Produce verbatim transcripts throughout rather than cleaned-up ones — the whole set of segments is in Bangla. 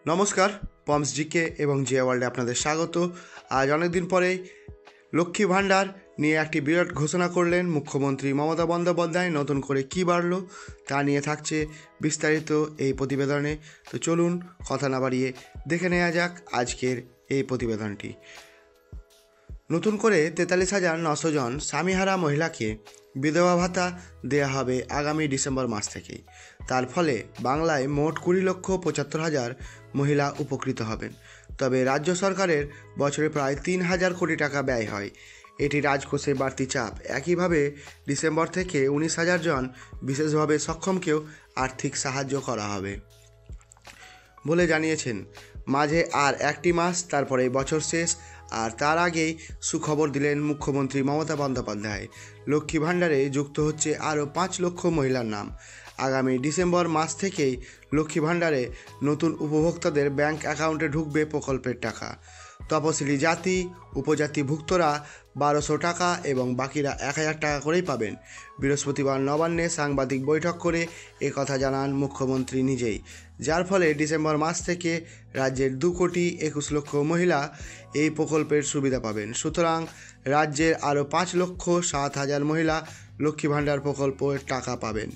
নমস্কার, পমস জিকে এবং জিয়া ওয়ার্ল্ডে আপনাদের স্বাগত। আজ অনেকদিন পরেই লক্ষ্মী ভাণ্ডার নিয়ে একটি বিরাট ঘোষণা করলেন মুখ্যমন্ত্রী মমতা বন্দ্যোপাধ্যায়। নতুন করে কী বাড়লো তা নিয়ে থাকছে বিস্তারিত এই প্রতিবেদনে। তো চলুন কথা না বাড়িয়ে দেখে নেওয়া যাক আজকের এই প্রতিবেদনটি। নতুন করে তেতাল্লিশ হাজার নশো জন স্বামীহারা মহিলাকে বিধবা ভাতা দেওয়া হবে আগামী ডিসেম্বর মাস থেকেই। তার ফলে বাংলায় মোট কুড়ি লক্ষ পঁচাত্তর হাজার মহিলা উপকৃত হবেন। তবে রাজ্য সরকারের বছরে প্রায় তিন হাজার কোটি টাকা ব্যয় হয়। এটি রাজকোষে বাড়তি চাপ। একইভাবে ডিসেম্বর থেকে উনিশ হাজার জন বিশেষভাবে সক্ষমকেও আর্থিক সাহায্য করা হবে বলে জানিয়েছেন। মাঝে আর একটি মাস, তারপরে বছর শেষ, আর তার আগেই সুখবর দিলেন মুখ্যমন্ত্রী মমতা বন্দ্যোপাধ্যায়। লক্ষ্মী ভাণ্ডারে যুক্ত হচ্ছে আরও পাঁচ লক্ষ মহিলার নাম। আগামী ডিসেম্বর মাস থেকেই লক্ষ্মী ভাণ্ডারে নতুন উপভোক্তাদের ব্যাংক অ্যাকাউন্টে ঢুকবে প্রকল্পের টাকা। তপশিলি জাতি উপজাতিভুক্তরা বারোশো টাকা এবং বাকিরা এক হাজার টাকা করেই পাবেন। বৃহস্পতিবার নবান্নে সাংবাদিক বৈঠক করে একথা জানান মুখ্যমন্ত্রী নিজেই, যার ফলে ডিসেম্বর মাস থেকে রাজ্যের দু কোটি একুশ লক্ষ মহিলা এই প্রকল্পের সুবিধা পাবেন। সুতরাং রাজ্যের আরও পাঁচ লক্ষ সাত হাজার মহিলা লক্ষ্মী ভাণ্ডার প্রকল্পের টাকা পাবেন।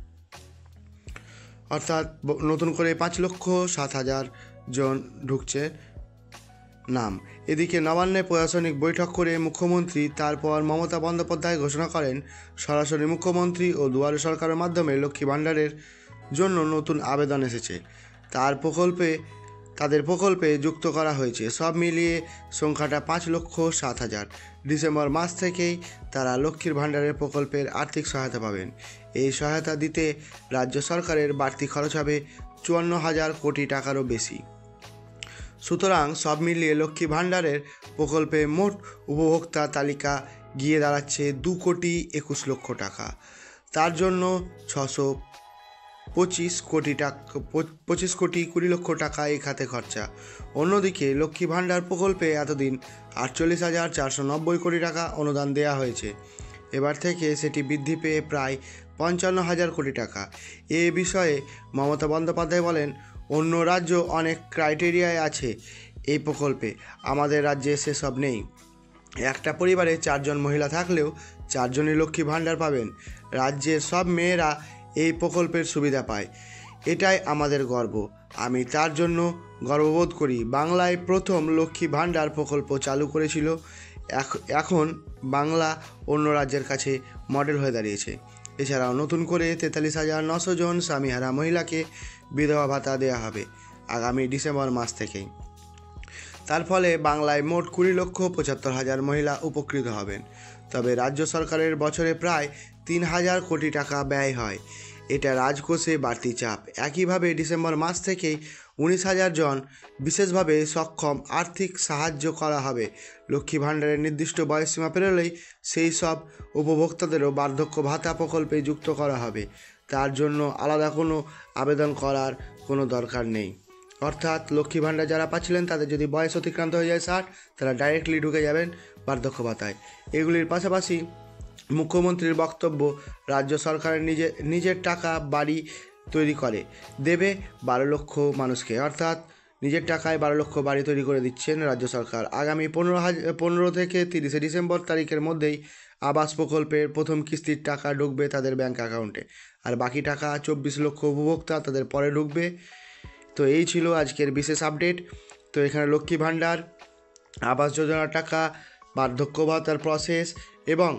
অর্থাৎ নতুন করে পাঁচ লক্ষ সাত হাজার জন ঢুকছে নাম। এদিকে নবান্নে প্রশাসনিক বৈঠক করে মুখ্যমন্ত্রী তারপর মমতা বন্দ্যোপাধ্যায় ঘোষণা করেন, সরাসরি মুখ্যমন্ত্রী ও দুয়ারে সরকারের মাধ্যমে লক্ষ্মী ভাণ্ডারের জন্য নতুন আবেদন এসেছে। তার প্রকল্পে তাদের প্রকল্পে যুক্ত করা হয়েছে। সব মিলিয়ে সংখ্যাটা পাঁচ লক্ষ সাত হাজার। ডিসেম্বর মাস থেকেই তারা লক্ষ্মীর ভাণ্ডারের প্রকল্পের আর্থিক সহায়তা পাবেন। এই সহায়তা দিতে রাজ্য সরকারের বাড়তি খরচ হবে চুয়ান্ন হাজার কোটি টাকারও বেশি। সুতরাং সব মিলিয়ে লক্ষ্মী ভাণ্ডারের প্রকল্পে মোট উপভোক্তা তালিকা গিয়ে দাঁড়াচ্ছে দু কোটি একুশ লক্ষ টাকা। তার জন্য ছশো পঁচিশ কোটি টাকা পঁচিশ কোটি কুড়ি লক্ষ টাকা এই খাতে খরচা। অন্যদিকে লক্ষ্মী ভাণ্ডার প্রকল্পে এতদিন আটচল্লিশ হাজার চারশো নব্বই কোটি টাকা অনুদান দেওয়া হয়েছে। এবার থেকে সেটি বৃদ্ধি পেয়ে প্রায় পঞ্চান্ন হাজার কোটি টাকা। এ বিষয়ে মমতা বন্দ্যোপাধ্যায় বলেন, অন্য রাজ্য অনেক ক্রাইটেরিয়ায় আছে এই প্রকল্পে, আমাদের রাজ্যে সেসব নেই। একটা পরিবারে চারজন মহিলা থাকলেও চারজনই লক্ষ্মী ভাণ্ডার পাবেন। রাজ্যের সব মেয়েরা এই প্রকল্পের সুবিধা পায়, এটাই আমাদের গর্ব। আমি তার জন্য গর্ববোধ করি। বাংলায় প্রথম লক্ষ্মী ভাণ্ডার প্রকল্প চালু করেছিল, এখন বাংলা অন্য রাজ্যের কাছে মডেল হয়ে দাঁড়িয়েছে। এছাড়াও নতুন করে তেতাল্লিশ হাজার নশো জন স্বামীহারা মহিলাকে বিধবা ভাতা দেওয়া হবে আগামী ডিসেম্বর মাস থেকেই। তার ফলে বাংলায় মোট কুড়ি লক্ষ পঁচাত্তর হাজার মহিলা উপকৃত হবেন। তবে রাজ্য সরকারের বছরে প্রায় তিন হাজার কোটি টাকা ব্যয় হয়, এটা রাজকোষে বাড়তি চাপ। একইভাবে ডিসেম্বর মাস থেকেই উনিশ হাজার জন বিশেষভাবে সক্ষম আর্থিক সাহায্য করা হবে। লক্ষ্মী ভাণ্ডারের নির্দিষ্ট বয়সসীমা পেরোলেই সেই সব উপভোক্তাদেরও বার্ধক্য ভাতা প্রকল্পে যুক্ত করা হবে। তার জন্য আলাদা কোনো আবেদন করার কোনো দরকার নেই। অর্থাৎ লক্ষ্মী ভাণ্ডার যারা পাচ্ছিলেন তাদের যদি বয়স অতিক্রান্ত হয়ে যায় ষাট, তারা ডাইরেক্টলি ঢুকে যাবেন বার্ধক্য ভাতায়। এগুলির পাশাপাশি মুখ্যমন্ত্রীর বক্তব্য, রাজ্য সরকারের নিজে নিজের টাকা বাড়ি তৈরি করে দেবে বারো লক্ষ মানুষকে। অর্থাৎ নিজের টাকায় বারো লক্ষ বাড়ি তৈরি করে দিচ্ছেন রাজ্য সরকার। আগামী পনেরো হাজার পনেরো থেকে তিরিশে ডিসেম্বর তারিখের মধ্যেই আবাস প্রকল্পের প্রথম কিস্তির টাকা ঢুকবে তাদের ব্যাঙ্ক অ্যাকাউন্টে, আর বাকি টাকা চব্বিশ লক্ষ উপভোক্তা তাদের পরে ঢুকবে। তো এই ছিল আজকের বিশেষ আপডেট। তো এখানে লক্ষ্মী ভাণ্ডার, আবাস যোজনার টাকা, বার্ধক্য ভাতার প্রসেস এবং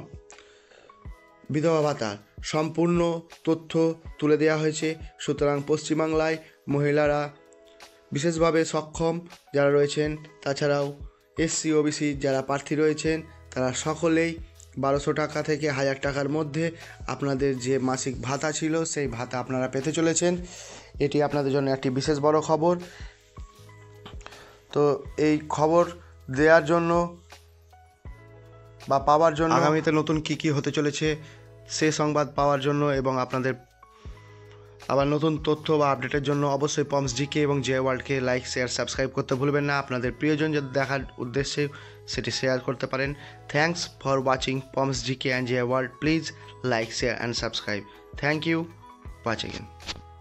বিধবা ভাতার সম্পূর্ণ তথ্য তুলে দেওয়া হয়েছে। সুতরাং পশ্চিমবাংলায় মহিলারা বিশেষভাবে সক্ষম যারা রয়েছেন, তাছাড়াও এসসি ওবিসি যারা প্রার্থী রয়েছেন, তারা সকলেই বারোশো টাকা থেকে হাজার টাকার মধ্যে আপনাদের যে মাসিক ভাতা ছিল সেই ভাতা আপনারা পেতে চলেছেন। এটি আপনাদের জন্য একটি বিশেষ বড় খবর। তো এই খবর দেওয়ার জন্য বা পাওয়ার জন্য, আগামীতে নতুন কী কী হতে চলেছে সে সংবাদ পাওয়ার জন্য এবং আপনাদের আবার নতুন তথ্য বা আপডেটের জন্য অবশ্যই পমস জিকে এবং জিয়া ওয়ার্ল্ডকে লাইক, শেয়ার, সাবস্ক্রাইব করতে ভুলবেন না। আপনাদের প্রিয়জন যদি দেখার উদ্দেশ্যে সেটি শেয়ার করতে পারেন। Thanks for watching Poms GK and Jia world. Please like, share and subscribe. Thank you. Watch again.